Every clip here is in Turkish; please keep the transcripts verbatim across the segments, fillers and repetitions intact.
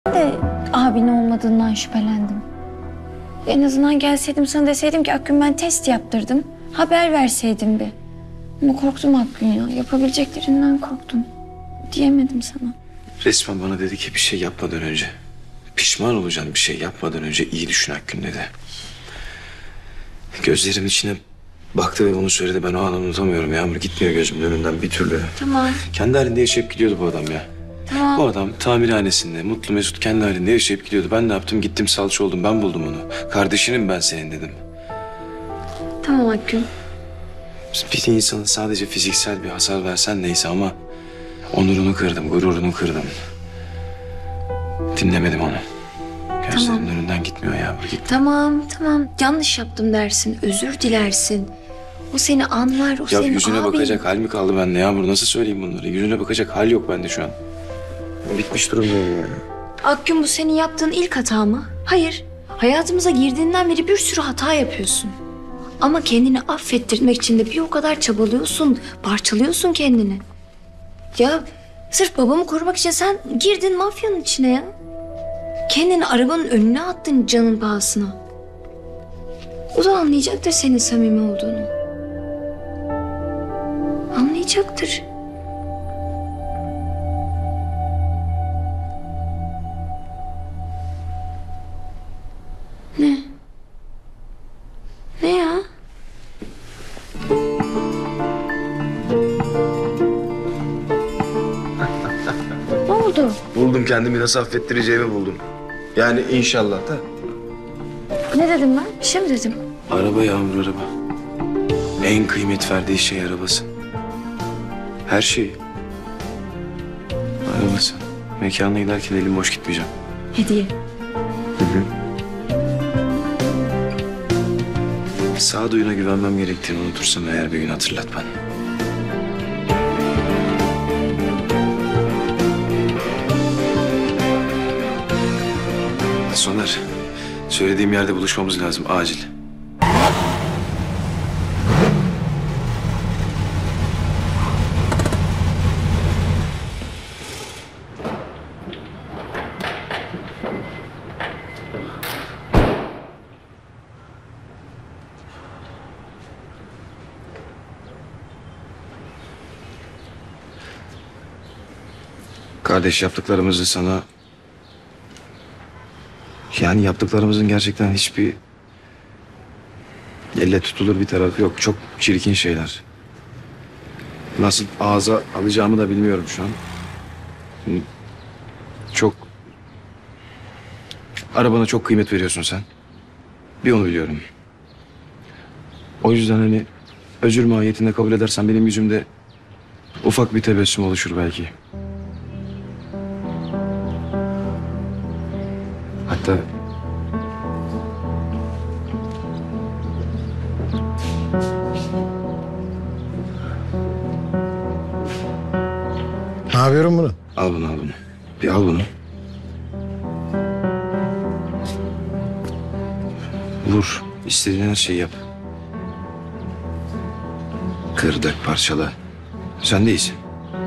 de abin olmadığından şüphelendim. En azından gelseydim sana deseydim ki Akgün ben test yaptırdım. Haber verseydim bir. Ama korktum Akgün ya. Yapabileceklerinden korktum. Diyemedim sana. Resmen bana dedi ki bir şey yapmadan önce. Pişman olacaksın bir şey yapmadan önce iyi düşün Akgün dedi. Gözlerimin içine baktı ve bunu söyledi. Ben o an unutamıyorum Yağmur. Gitmiyor gözümün önünden bir türlü. Tamam. Kendi halinde yaşayıp gidiyordu bu adam ya. Tamam. Bu adam tamirhanesinde mutlu mesut kendi halinde yaşayıp gidiyordu. Ben ne yaptım? Gittim salça oldum. Ben buldum onu. Kardeşinim ben senin dedim. Tamam Akgün. Bir insana sadece fiziksel bir hasar versen neyse ama onurunu kırdım, gururunu kırdım. Dinlemedim onu. Gözlerimin Tamam. önünden gitmiyor Yağmur. Git. Tamam tamam. Yanlış yaptım dersin. Özür dilersin. O seni anlar. O Ya senin yüzüne abin. bakacak hal mi kaldı bende Yağmur? Nasıl söyleyeyim bunları? Yüzüne bakacak hal yok bende şu an. Bitmiş durumdayım ya. Akgün bu senin yaptığın ilk hata mı? Hayır. Hayatımıza girdiğinden beri bir sürü hata yapıyorsun. Ama kendini affettirmek için de bir o kadar çabalıyorsun. Parçalıyorsun kendini. Ya sırf babamı korumak için sen girdin mafyanın içine ya. Kendini arabanın önüne attın canın pahasına. O da anlayacaktır senin samimi olduğunu. Anlayacaktır. Ne? Ne ya? Ne oldu? Buldum kendimi nasıl affettireceğimi buldum. Yani inşallah da. Ne dedim ben? Bir şey mi dedim? Araba Yağmur araba. En kıymet verdiği şey arabası. Her şey. Arabası. Mekana giderken elim boş gitmeyeceğim. Hediye. Hı hı. Sağduyuna güvenmem gerektiğini unutursam eğer bir gün hatırlat bana. Soner, söylediğim yerde buluşmamız lazım, acil. Kardeş yaptıklarımızı sana... Yani yaptıklarımızın gerçekten hiçbir... elle tutulur bir tarafı yok. Çok çirkin şeyler. Nasıl ağza alacağımı da bilmiyorum şu an. Çok... Arabana çok kıymet veriyorsun sen. Bir onu biliyorum. O yüzden hani özür mahiyetinde kabul edersen benim yüzümde ufak bir tebessüm oluşur belki. Hatta Ne yapıyorum bunu? al bunu al bunu. Bir al bunu. Vur. İstediğin her şeyi yap. Kır, dök, parçala. Sen de iyisin.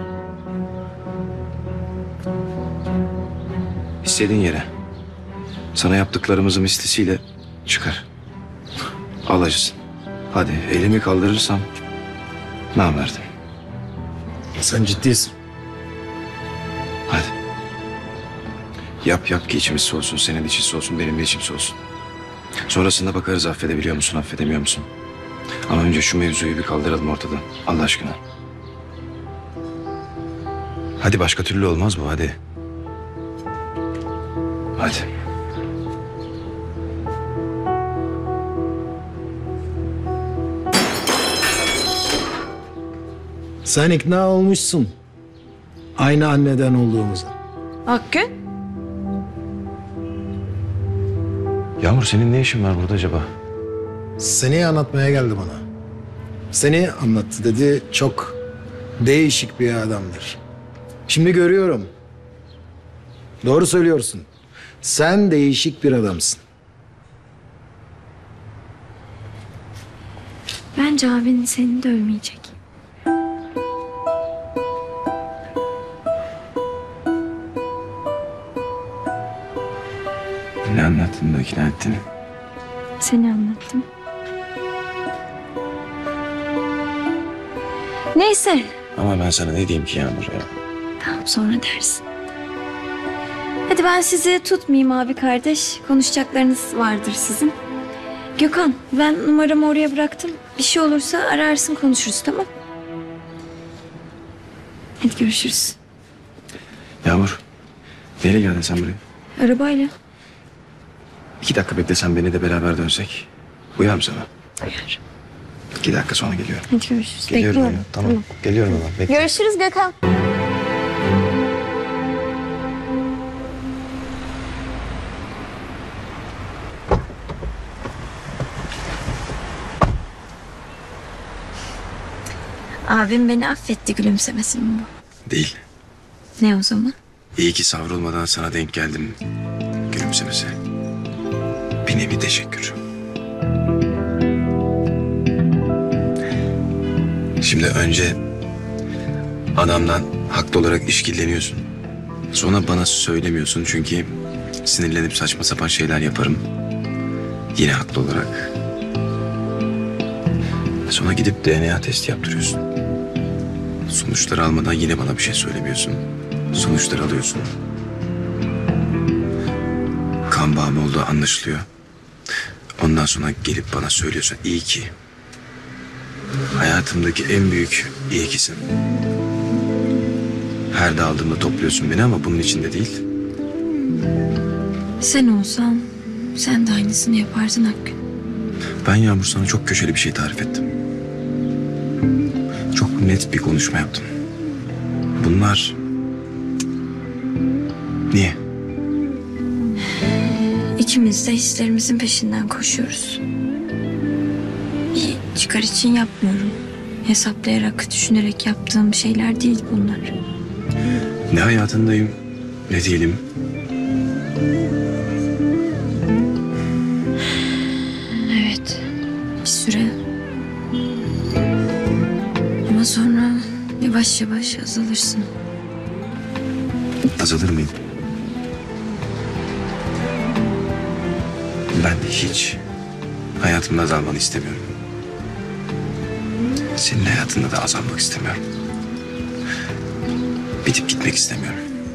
İstediğin yere. Sana yaptıklarımızın mislisiyle çıkar. Al acısın. Hadi elimi kaldırırsam namerdim. Sen ciddisin. Hadi. Yap yap ki içimiz soğusun. Senin için soğusun, benim de içim soğusun. Sonrasında bakarız affedebiliyor musun, affedemiyor musun? Ama önce şu mevzuyu bir kaldıralım ortadan. Allah aşkına. Hadi başka türlü olmaz bu hadi. Hadi. Sen ikna olmuşsun. Aynı anneden olduğumuza. Akgün? Yağmur senin ne işin var burada acaba? Seni anlatmaya geldi bana. Seni anlattı dedi. Çok değişik bir adamdır. Şimdi görüyorum. Doğru söylüyorsun. Sen değişik bir adamsın. Bence abinin seni dövmeyecek. Ne anlattın da ikna ettin? Seni anlattım. Neyse. Ama ben sana ne diyeyim ki Yağmur ya? Tamam, sonra dersin. Hadi ben sizi tutmayayım abi kardeş. Konuşacaklarınız vardır sizin. Gökhan, ben numaramı oraya bıraktım. Bir şey olursa ararsın, konuşuruz, tamam? Hadi görüşürüz. Yağmur, neyle geldin sen buraya? Arabayla. İki dakika beklesen beni de beraber dönsek. Uyar mı sana? Uyar. İki dakika sonra geliyorum. Hadi görüşürüz. Geliyorum Bekliyorum. ya. Tamam. Geliyorum hemen. Bekle. Görüşürüz Gökhan. Abim beni affetti, gülümsemesi mi bu? Değil. Ne o zaman? İyi ki savrulmadan sana denk geldim. Gülümsemesi. Bir nevi teşekkür. Şimdi önce adamdan haklı olarak işkilleniyorsun. Sonra bana söylemiyorsun çünkü sinirlenip saçma sapan şeyler yaparım. Yine haklı olarak. Sonra gidip D N A testi yaptırıyorsun. Sonuçları almadan yine bana bir şey söylemiyorsun. Sonuçları alıyorsun. Kan bağım olduğu anlaşılıyor. Ondan sonra gelip bana söylüyorsun. İyi ki. Hayatımdaki en büyük iyi kisin. Her dağıldığımda topluyorsun beni ama bunun içinde değil. Sen olsan sen de aynısını yapardın Hakkı. Ben Yağmur sana çok köşeli bir şey tarif ettim. Çok net bir konuşma yaptım. Bunlar... Niye? İkimiz de hislerimizin peşinden koşuyoruz. Bir çıkar için yapmıyorum. Hesaplayarak, düşünerek yaptığım şeyler değil bunlar. Ne hayatındayım, ne değilim. Evet, bir süre. Ama sonra yavaş yavaş azalırsın. Azalır mıyım? Ben hiç hayatımda azalmanı istemiyorum. Senin hayatında da azalmak istemiyorum. Bitip gitmek istemiyorum.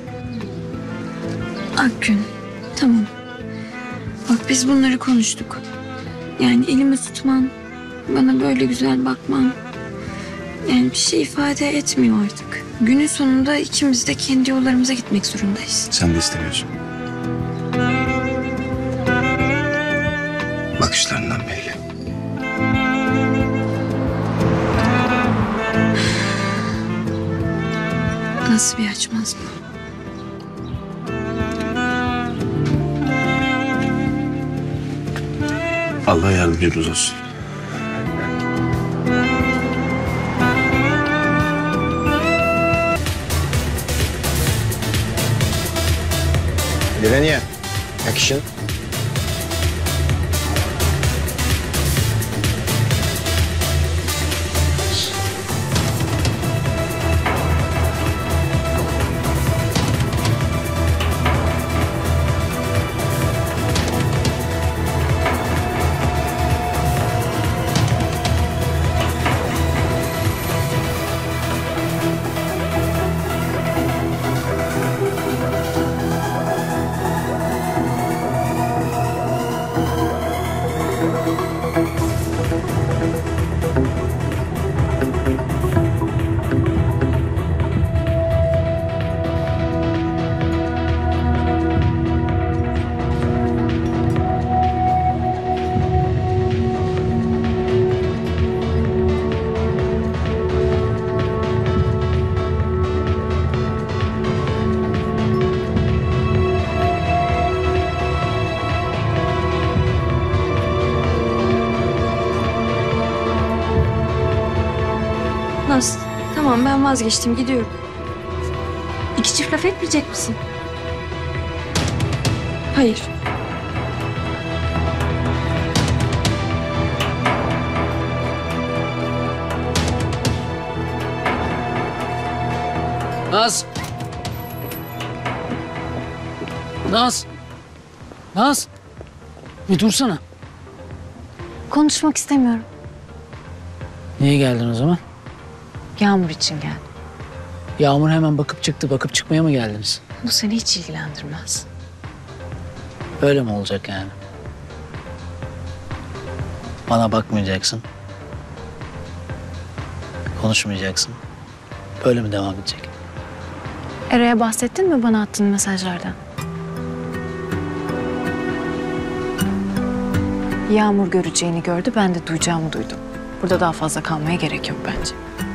Akgün, tamam. Bak biz bunları konuştuk. Yani elimi tutman, bana böyle güzel bakman... Yani bir şey ifade etmiyor artık. Günün sonunda ikimiz de kendi yollarımıza gitmek zorundayız. Sen de istemiyorsun. Bakışlarından belli. Nasıl bir açmaz bu? Allah yardımcınız olsun. Direniye. Action. Naz, tamam ben vazgeçtim, gidiyorum. İki çift laf etmeyecek misin? Hayır. Naz. Naz. Naz, bir dursana. Konuşmak istemiyorum. Niye geldin o zaman? Yağmur için geldim. Yağmur hemen bakıp çıktı. Bakıp çıkmaya mı geldiniz? Bu seni hiç ilgilendirmez. Öyle mi olacak yani? Bana bakmayacaksın. Konuşmayacaksın. Böyle mi devam edecek? Eray'a bahsettin mi bana attığın mesajlardan? Yağmur göreceğini gördü, ben de duyacağımı duydum. Burada daha fazla kalmaya gerek yok bence.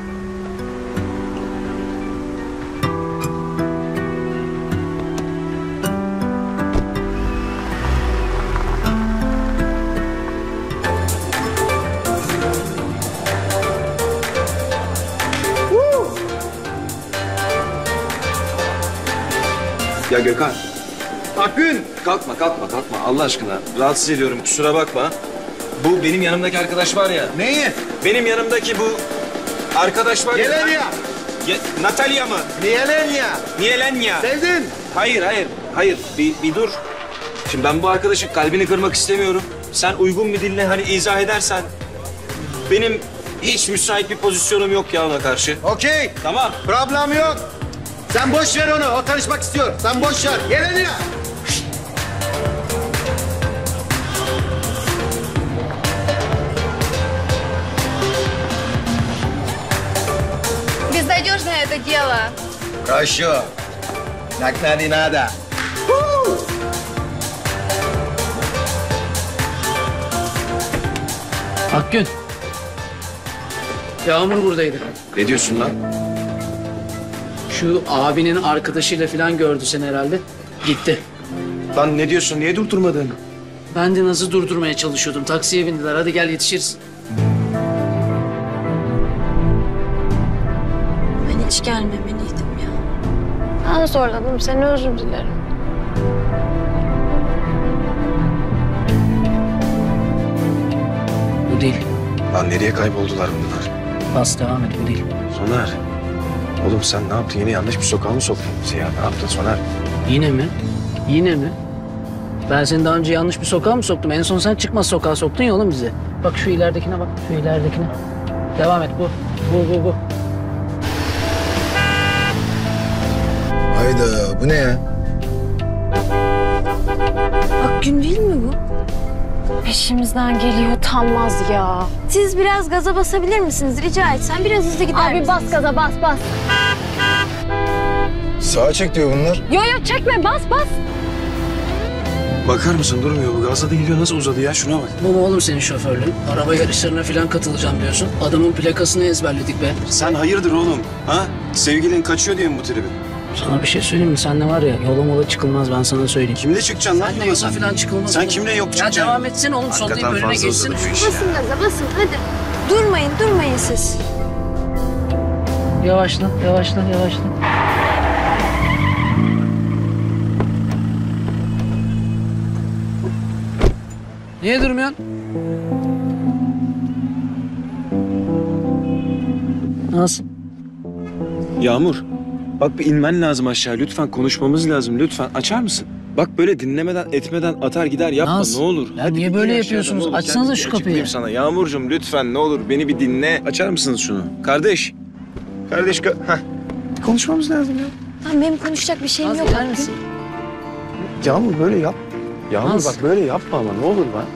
Ya Gökhan. Akgün. Kalkma kalkma kalkma Allah aşkına. Rahatsız ediyorum kusura bakma. Bu benim yanımdaki arkadaş var ya. Neyi? Benim yanımdaki bu arkadaş var ya. Yelenya. Ye- Natalya mı? Yelenya. Nielenya. Sevdin. Hayır hayır hayır bir, bir dur. Şimdi ben bu arkadaşın kalbini kırmak istemiyorum. Sen uygun bir dille hani izah edersen. Benim hiç müsait bir pozisyonum yok ya ona karşı. Okey. Tamam. Problem yok. Sen boş ver onu. O tanışmak istiyor. Sen boş ver. Yelenya. Безнадежное это дело. Хорошо. Так надо и надо. Akgün. Yağmur buradaydı. Ne diyorsun lan? Şu abinin arkadaşıyla falan gördü seni herhalde. Gitti. Lan ne diyorsun? Niye durdurmadın? Ben de Naz'ı durdurmaya çalışıyordum. Taksiye bindiler. Hadi gel yetişiriz. Ben hiç gelmemeliydim ya. Ben zorladım seni, özür dilerim. Bu değil. Lan nereye kayboldular bunlar? Bas devam et. Bu değil. Soner. Oğlum sen ne yaptın? Yine yanlış bir sokağa mı soktun bizi ya? Ne yaptın Soner? Yine mi? Yine mi? Ben seni daha önce yanlış bir sokağa mı soktum? En son sen çıkmaz sokağa soktun ya oğlum bizi. Bak şu ileridekine bak. Şu ileridekine. Devam et bu. Bu bu bu. Hayda bu ne ya? Akgün değil mi bu? Peşimizden geliyor, utanmaz ya. Siz biraz gaza basabilir misiniz? Rica etsem biraz hızlı gider Abi bas gaza, bas bas. Sağa çek diyor bunlar. Yo yo çekme, bas bas. Bakar mısın? Durmuyor bu. Gazladı gidiyor. Nasıl uzadı ya? Şuna bak. Bu mu oğlum senin şoförlüğün? Araba yarışlarına falan katılacağım diyorsun. Adamın plakasını ezberledik be. Sen hayırdır oğlum? Ha? Sevgilin kaçıyor diye mi bu tribi? Sana bir şey söyleyeyim mi? Sen ne var ya, yola mola çıkılmaz, ben sana söyleyeyim. Kimle çıkacaksın lan? Senle yola falan çıkılmaz. Sen oğlum. kimle yok Ya çıkacaksın? devam etsene oğlum, soldayım, Hakikaten önüne fazla geçsin. uzadı şu iş ya. Basın gaza basın hadi. Durmayın durmayın siz. Yavaşla, yavaşla, yavaşla. Niye durmuyorsun? Nasıl? Yağmur. Bak bir inmen lazım aşağı. Lütfen konuşmamız lazım. Lütfen açar mısın? Bak böyle dinlemeden etmeden atar gider yapma Naz, ne olur. ya Hadi niye bir böyle in aşağıdan, yapıyorsunuz? ne olur. Açsanıza Gel, şu bir kapıyı. açıklayayım sana. Yağmurcuğum lütfen ne olur beni bir dinle. Açar mısınız şunu? Kardeş. Kardeş. Ka Heh. Konuşmamız lazım ya. Tamam benim konuşacak bir şeyim Naz yok. gider misin? Yağmur böyle yap. Yağmur Naz. bak böyle yapma ama ne olur lan.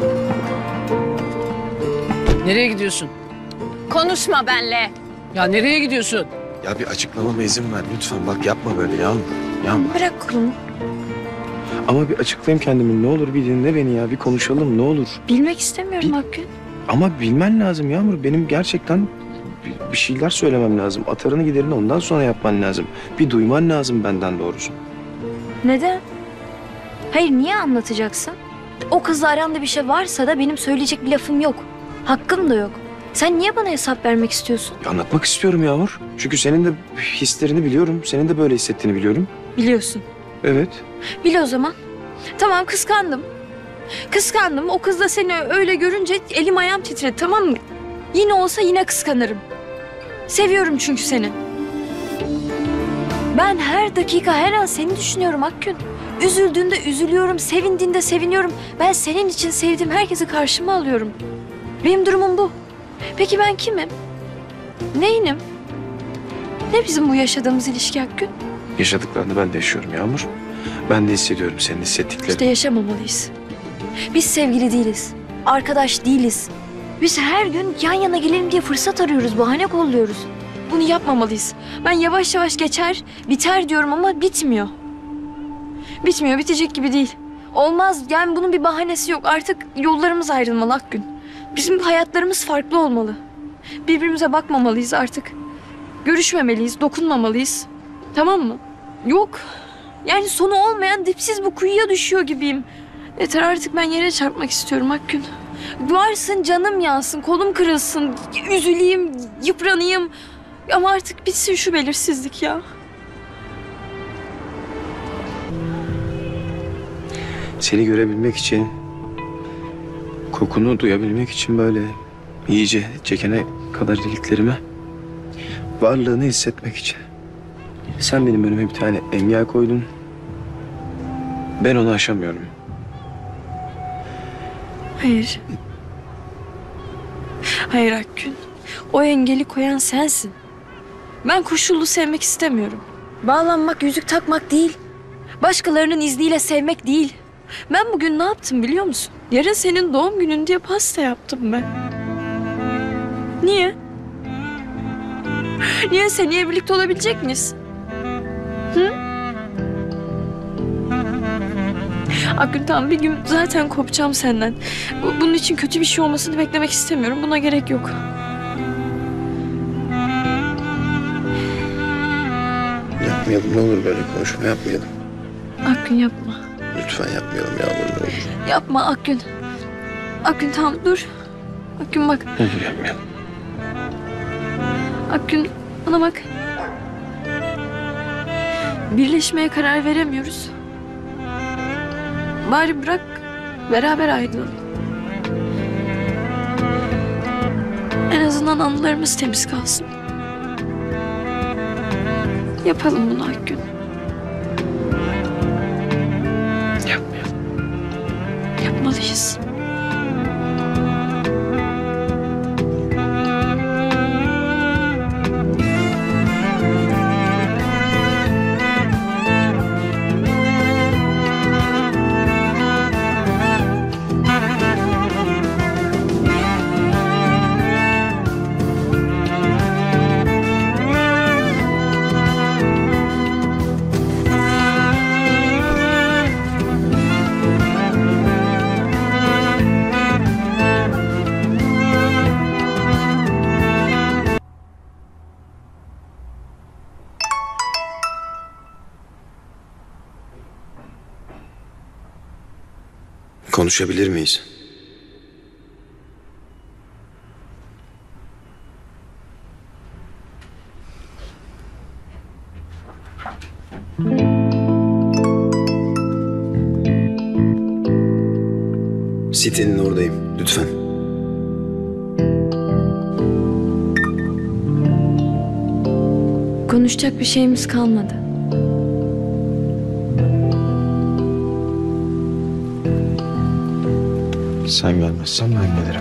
Nereye gidiyorsun? Konuşma benle. Ya nereye gidiyorsun? Ya bir açıklamama izin ver lütfen. Bak yapma böyle Yağmur. Yağmur. Bırak kolumu. Ama bir açıklayayım kendimi. Ne olur bir dinle beni ya. Bir konuşalım ne olur. Bilmek istemiyorum Akgün. Ama bilmen lazım Yağmur. Benim gerçekten bir- bir şeyler söylemem lazım. Atarını giderini ondan sonra yapman lazım. Bir duyman lazım benden doğrusu. Neden? Hayır niye anlatacaksın? O kızla aranda bir şey varsa da benim söyleyecek bir lafım yok. Hakkım da yok. Sen niye bana hesap vermek istiyorsun? Ya anlatmak istiyorum Yağmur. Çünkü senin de hislerini biliyorum. Senin de böyle hissettiğini biliyorum. Biliyorsun. Evet. Bil o zaman. Tamam kıskandım. Kıskandım. O kız da seni öyle görünce elim ayağım titredi tamam mı? Yine olsa yine kıskanırım. Seviyorum çünkü seni. Ben her dakika her an seni düşünüyorum Akgün. Üzüldüğünde üzülüyorum, sevindiğinde seviniyorum. Ben senin için sevdiğim herkesi karşıma alıyorum. Benim durumum bu. Peki ben kimim? Neyinim? Ne bizim bu yaşadığımız ilişki Akgün? Yaşadıklarını ben de yaşıyorum Yağmur. Ben de hissediyorum senin hissettiklerini. İşte yaşamamalıyız. Biz sevgili değiliz. Arkadaş değiliz. Biz her gün yan yana gelelim diye fırsat arıyoruz, bahane kolluyoruz. Bunu yapmamalıyız. Ben yavaş yavaş geçer, biter diyorum ama bitmiyor. Bitmiyor, bitecek gibi değil. Olmaz, yani bunun bir bahanesi yok. Artık yollarımız ayrılmalı Akgün. Bizim hayatlarımız farklı olmalı. Birbirimize bakmamalıyız artık. Görüşmemeliyiz, dokunmamalıyız. Tamam mı? Yok. Yani sonu olmayan dipsiz bu kuyuya düşüyor gibiyim. Yeter artık, ben yere çarpmak istiyorum Akgün. Varsın, canım yansın, kolum kırılsın, üzüleyim, yıpranayım. Ama artık bitsin şu belirsizlik ya. Seni görebilmek için, kokunu duyabilmek için böyle iyice çekene kadar iliklerime, varlığını hissetmek için. Sen benim önüme bir tane engel koydun. Ben onu aşamıyorum. Hayır. Hayır Akgün. O engeli koyan sensin. Ben koşullu sevmek istemiyorum. Bağlanmak, yüzük takmak değil. Başkalarının izniyle sevmek değil. Ben bugün ne yaptım biliyor musun? Yarın senin doğum günün diye pasta yaptım ben. Niye? Niye, seneye birlikte olabilecek miyiz? Hı? Akgün tamam, bir gün zaten kopacağım senden. Bu- Bunun için kötü bir şey olmasını beklemek istemiyorum. Buna gerek yok. Yapmayalım, ne olur böyle konuşma, yapmayalım. Akgün yapma. Lütfen yapmayalım Yağmur, ne olur. Yapma Akgün. Akgün tamam dur. Akgün bak. Ne olur yapmayalım. Akgün bana bak. Birleşmeye karar veremiyoruz. Bari bırak beraber ayrılalım. En azından anılarımız temiz kalsın. Yapalım bunu Akgün. Yapmayalım. Yapmalıyız. Konuşabilir miyiz? Sitenin oradayım. Lütfen. Konuşacak bir şeyimiz kalmadı. Sen gelmezsen ben gelirim.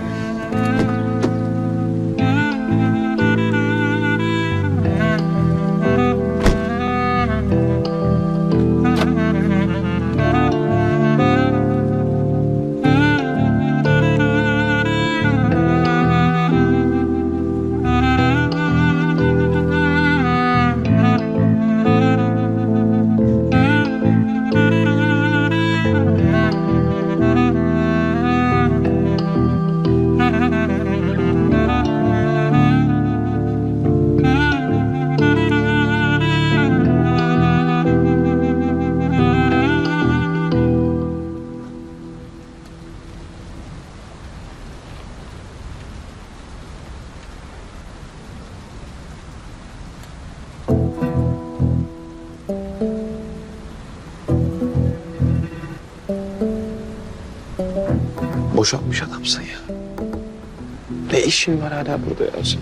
Boşanmış adamsın ya. Ne işin var hala burada ya senin?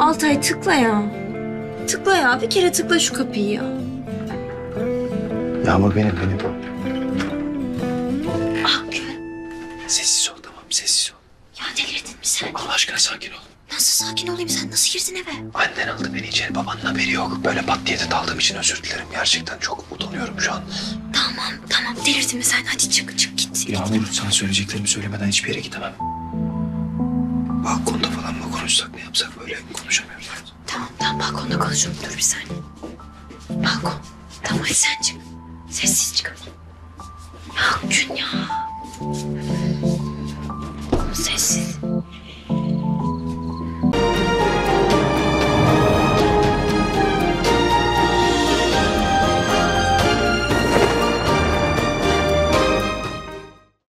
Altay tıkla ya. Tıkla ya. Bir kere tıkla şu kapıyı ya. Yağmur benim benim. Akgün. Sessiz ol tamam sessiz ol. Ya delirdin mi sen? Allah aşkına sakin ol. Nasıl sakin olayım? Sen nasıl girdin eve? Annen aldı beni içeri, babanın haberi yok. Böyle pat diye de daldığım için özür dilerim. Gerçekten çok utanıyorum şu an. Tamam tamam delirdin mi sen? Hadi çık çık git. Yağmur, sana söyleyeceklerimi söylemeden hiçbir yere gidemem. Balkonda falan mı konuşsak, ne yapsak, böyle konuşamıyoruz. Tamam tamam balkonda konuşalım. Dur bir saniye. Balkon. Tamam hadi sen çık. Sessiz çık ama. Ya Akgün ya.